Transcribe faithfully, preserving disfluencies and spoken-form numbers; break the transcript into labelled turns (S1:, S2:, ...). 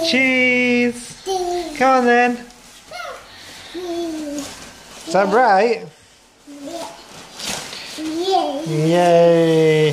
S1: Cheese. Come on then. Is that right? Yay.